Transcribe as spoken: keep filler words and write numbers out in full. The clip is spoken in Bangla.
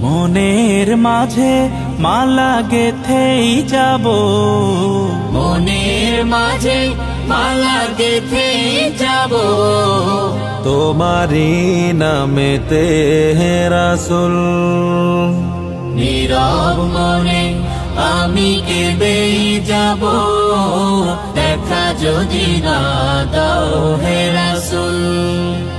মনের মাঝে মালা গেথেই যাব, মনের মাঝে মালা গেথেই যাব, তোমারি নামেতে হে রাসূল। নীরব মনে আমি কেঁদেই যাব, দেখা যদি না দাও হে রাসূল।